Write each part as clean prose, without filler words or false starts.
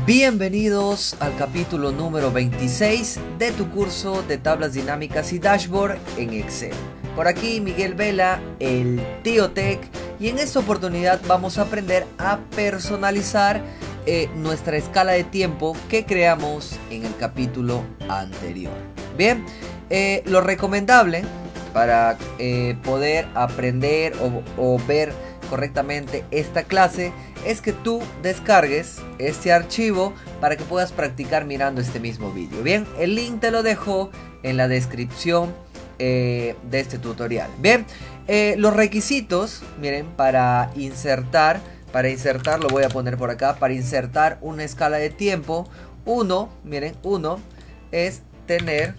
Bienvenidos al capítulo número 26 de tu curso de tablas dinámicas y dashboard en Excel. Por aquí Miguel Vela, el Tío Tech, y en esta oportunidad vamos a aprender a personalizar nuestra escala de tiempo que creamos en el capítulo anterior. Bien, lo recomendable para poder aprender o ver correctamente esta clase es que tú descargues este archivo para que puedas practicar mirando este mismo vídeo. Bien, el link te lo dejo en la descripción de este tutorial. Bien, los requisitos, miren, para insertar, lo voy a poner por acá, para insertar una escala de tiempo, uno es tener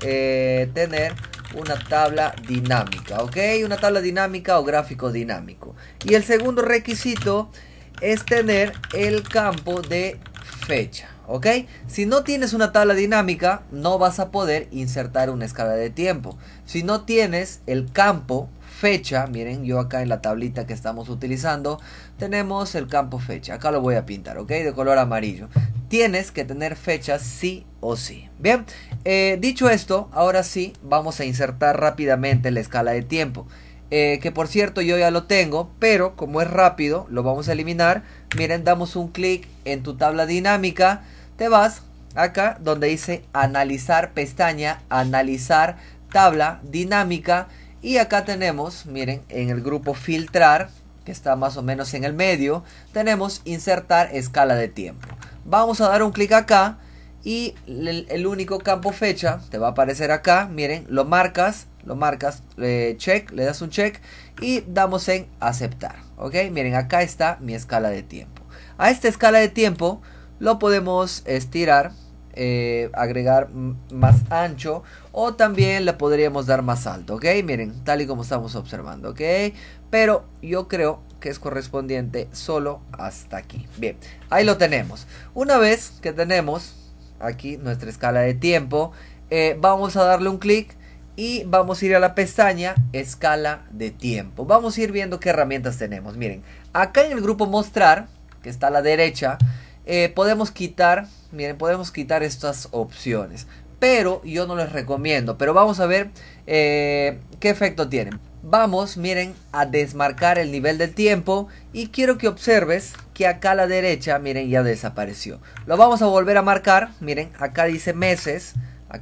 una tabla dinámica, ¿ok? Una tabla dinámica o gráfico dinámico. Y el segundo requisito es tener el campo de fecha, ¿ok? Si no tienes una tabla dinámica, no vas a poder insertar una escala de tiempo. Si no tienes el campo fecha, miren, yo acá en la tablita que estamos utilizando, tenemos el campo fecha. Acá lo voy a pintar, ¿ok? De color amarillo. Tienes que tener fechas sí o sí. Bien, dicho esto, ahora sí vamos a insertar rápidamente la escala de tiempo. Que por cierto yo ya lo tengo, pero como es rápido lo vamos a eliminar. Miren, damos un clic en tu tabla dinámica, te vas acá donde dice analizar pestaña, analizar tabla dinámica, y acá tenemos, miren, en el grupo filtrar, que está más o menos en el medio, tenemos insertar escala de tiempo. Vamos a dar un clic acá y el único campo fecha te va a aparecer acá. Miren, lo marcas, check, le das un check y damos en aceptar, ok. Miren, acá está mi escala de tiempo. A esta escala de tiempo lo podemos estirar, agregar más ancho, o también le podríamos dar más alto, ok. Miren, tal y como estamos observando, ok, pero yo creo que es correspondiente solo hasta aquí. Bien, ahí lo tenemos. Una vez que tenemos aquí nuestra escala de tiempo, vamos a darle un clic y vamos a ir a la pestaña escala de tiempo. Vamos a ir viendo qué herramientas tenemos. Miren, acá en el grupo mostrar, que está a la derecha, podemos quitar, miren, podemos quitar estas opciones, pero yo no les recomiendo. Pero vamos a ver qué efecto tienen. Vamos, miren, a desmarcar el nivel del tiempo, y quiero que observes que acá a la derecha, miren, ya desapareció. Lo vamos a volver a marcar. Miren, acá dice meses,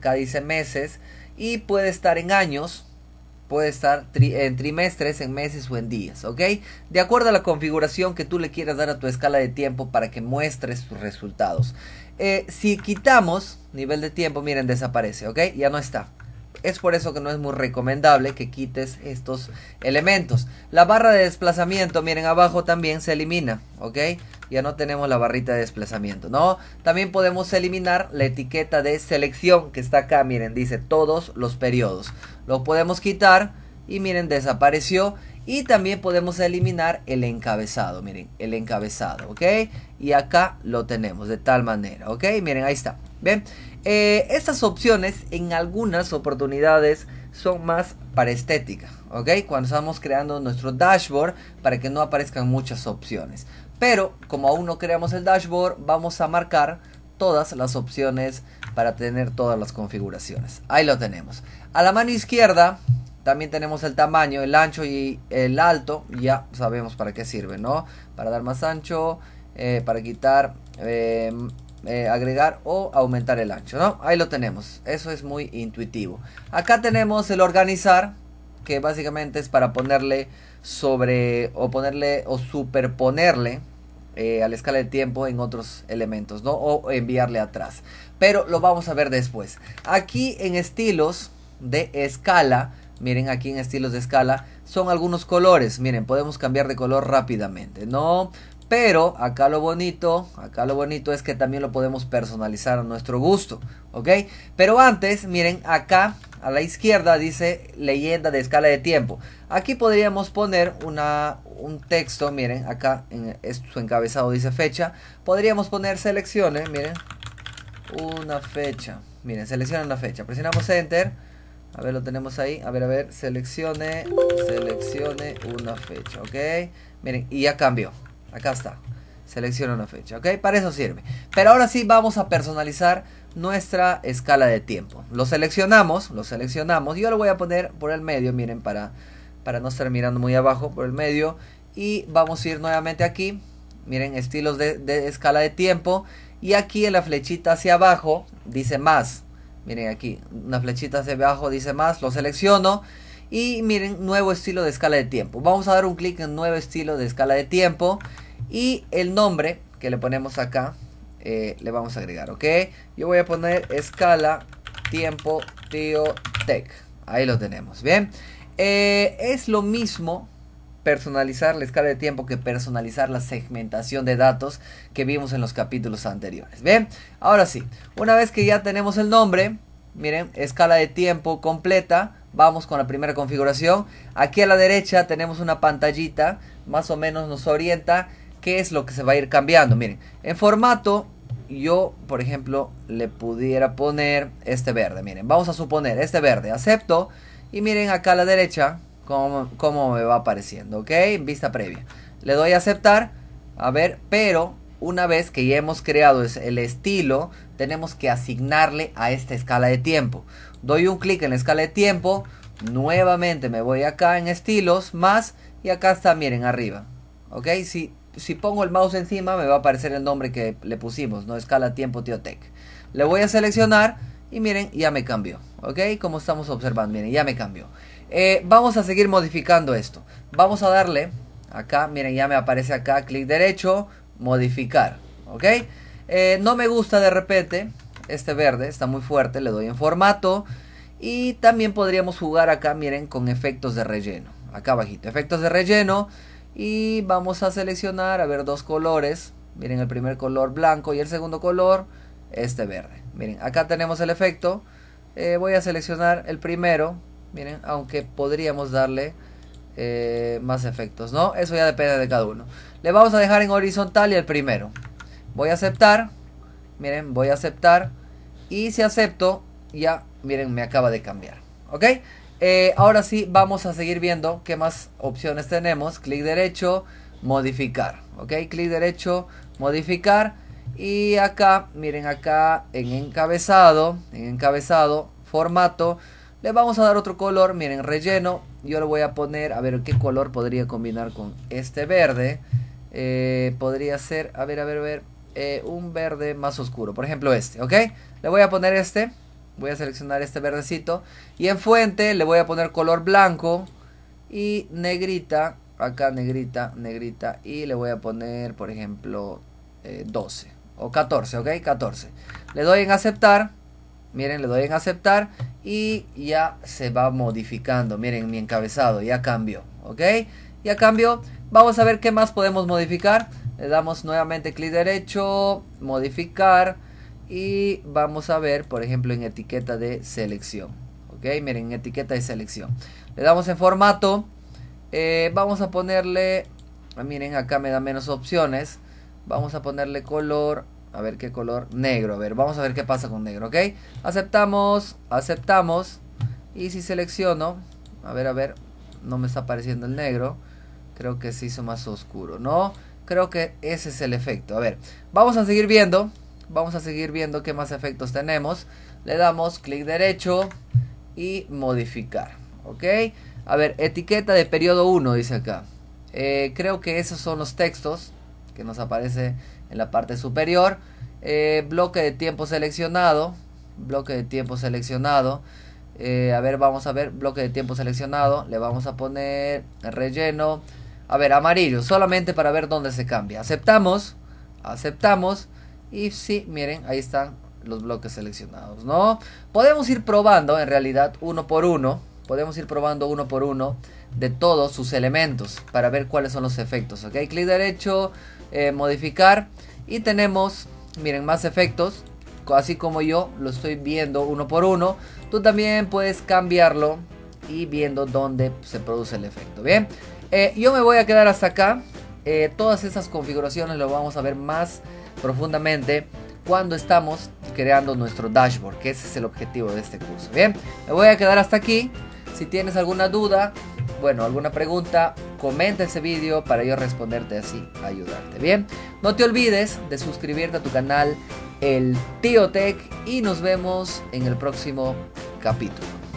y puede estar en años, puede estar en trimestres, en meses o en días, ¿ok? De acuerdo a la configuración que tú le quieras dar a tu escala de tiempo para que muestres tus resultados. Si quitamos nivel de tiempo, miren, desaparece, ¿ok? Ya no está. Es por eso que no es muy recomendable que quites estos elementos. La barra de desplazamiento, miren, abajo también se elimina, ¿ok? Ya no tenemos la barrita de desplazamiento, ¿no? También podemos eliminar la etiqueta de selección que está acá, miren, dice todos los periodos. Lo podemos quitar y miren, desapareció. Y también podemos eliminar el encabezado, miren, el encabezado, ¿ok? Y acá lo tenemos de tal manera, ¿ok? Miren, ahí está, ¿ven? Estas opciones en algunas oportunidades son más para estética, ¿ok? Cuando estamos creando nuestro dashboard, para que no aparezcan muchas opciones. Pero como aún no creamos el dashboard, vamos a marcar todas las opciones para tener todas las configuraciones. Ahí lo tenemos. A la mano izquierda también tenemos el tamaño, el ancho y el alto. Ya sabemos para qué sirve, ¿no? Para dar más ancho, para quitar, agregar o aumentar el ancho, ¿no? Ahí lo tenemos. Eso es muy intuitivo. Acá tenemos el organizar, que básicamente es para ponerle sobre o superponerle a la escala de tiempo en otros elementos, ¿no? O enviarle atrás. Pero lo vamos a ver después. Aquí en estilos de escala, miren, aquí en estilos de escala son algunos colores. Miren, podemos cambiar de color rápidamente, ¿no? Pero acá lo bonito es que también lo podemos personalizar a nuestro gusto, ¿ok? Pero antes, miren, acá a la izquierda dice leyenda de escala de tiempo. Aquí podríamos poner un texto, miren, acá en su encabezado dice fecha. Podríamos poner seleccione, miren, una fecha. Miren, selecciona una fecha. Presionamos Enter. A ver, lo tenemos ahí. A ver, seleccione una fecha, ¿ok? Miren, y ya cambió. Acá está. selecciona una fecha, ¿ok? Para eso sirve. Pero ahora sí vamos a personalizar nuestra escala de tiempo. Lo seleccionamos. Yo lo voy a poner por el medio, miren, para no estar mirando muy abajo, por el medio. Y vamos a ir nuevamente aquí. Miren, estilos de escala de tiempo. Y aquí en la flechita hacia abajo dice más. Miren aquí, una flechita hacia abajo dice más. Lo selecciono. Y miren, nuevo estilo de escala de tiempo. Vamos a dar un clic en nuevo estilo de escala de tiempo. Y el nombre que le ponemos acá, le vamos a agregar, ¿ok? Yo voy a poner escala tiempo TioTech. Ahí lo tenemos, ¿bien? Es lo mismo personalizar la escala de tiempo que personalizar la segmentación de datos que vimos en los capítulos anteriores. Bien, ahora sí, una vez que ya tenemos el nombre, miren, escala de tiempo completa, vamos con la primera configuración. Aquí a la derecha tenemos una pantallita, más o menos nos orienta qué es lo que se va a ir cambiando. Miren, en formato yo, por ejemplo, le pudiera poner este verde. Miren, vamos a suponer este verde, acepto, y miren acá a la derecha cómo me va apareciendo, ¿ok? En vista previa. Le doy a aceptar, a ver, pero una vez que ya hemos creado el estilo, tenemos que asignarle a esta escala de tiempo. Doy un clic en la escala de tiempo, nuevamente me voy acá en estilos, más, y acá está, miren, arriba, ¿ok? Si pongo el mouse encima me va a aparecer el nombre que le pusimos, ¿no? Escala tiempo TioTech. Le voy a seleccionar y miren, ya me cambió, ¿ok? Como estamos observando, miren, ya me cambió. Vamos a seguir modificando esto. Vamos a darle acá, miren, ya me aparece acá, clic derecho, modificar, ¿ok? No me gusta de repente este verde, está muy fuerte, le doy en formato. Y también podríamos jugar acá, miren, con efectos de relleno. Acá abajito, efectos de relleno. Y vamos a seleccionar, a ver, dos colores. Miren, el primer color blanco y el segundo color, este verde. Miren, acá tenemos el efecto. Voy a seleccionar el primero. Miren, aunque podríamos darle más efectos, ¿no? Eso ya depende de cada uno. Le vamos a dejar en horizontal y el primero. Voy a aceptar. Miren, voy a aceptar. Y si acepto, ya, miren, me acaba de cambiar, ¿ok? Ahora sí, vamos a seguir viendo qué más opciones tenemos. Clic derecho, modificar, ¿ok? Clic derecho, modificar. Y acá, miren, acá en encabezado, formato, le vamos a dar otro color, miren, relleno. Yo le voy a poner, a ver, qué color podría combinar con este verde. Podría ser, a ver, un verde más oscuro, por ejemplo este, ¿ok? Le voy a poner este. Voy a seleccionar este verdecito. Y en fuente le voy a poner color blanco. Y negrita. Acá negrita. Y le voy a poner, por ejemplo, 12. O 14, ¿ok? 14. Le doy en aceptar. Miren, le doy en aceptar. Y ya se va modificando. Miren mi encabezado. Ya cambió, ¿ok? Ya cambió. Vamos a ver qué más podemos modificar. Le damos nuevamente clic derecho. Modificar. Y vamos a ver, por ejemplo, en etiqueta de selección. Ok, miren, en etiqueta de selección. Le damos en formato. Vamos a ponerle, miren, acá me da menos opciones. Vamos a ponerle color, a ver qué color, negro. A ver, vamos a ver qué pasa con negro, ok. Aceptamos. Y si selecciono, a ver, no me está apareciendo el negro. Creo que se hizo más oscuro, ¿no? Creo que ese es el efecto. A ver, vamos a seguir viendo. Vamos a seguir viendo qué más efectos tenemos. Le damos clic derecho y modificar, ¿ok? A ver, etiqueta de periodo 1 dice acá. Creo que esos son los textos que nos aparece en la parte superior. Bloque de tiempo seleccionado. A ver, vamos a ver, bloque de tiempo seleccionado. Le vamos a poner relleno. A ver, amarillo, solamente para ver dónde se cambia. Aceptamos. Y sí, miren, ahí están los bloques seleccionados, ¿no? Podemos ir probando, en realidad, uno por uno. De todos sus elementos para ver cuáles son los efectos, ¿ok? Clic derecho, modificar. Y tenemos, miren, más efectos. Así como yo lo estoy viendo uno por uno, tú también puedes cambiarlo y viendo dónde se produce el efecto, ¿bien? Yo me voy a quedar hasta acá. Todas esas configuraciones lo vamos a ver más profundamente cuando estamos creando nuestro dashboard, que ese es el objetivo de este curso. Bien, me voy a quedar hasta aquí. Si tienes alguna duda, bueno, alguna pregunta, comenta ese vídeo para yo responderte así, ayudarte. Bien, no te olvides de suscribirte a tu canal El Tío Tech y nos vemos en el próximo capítulo.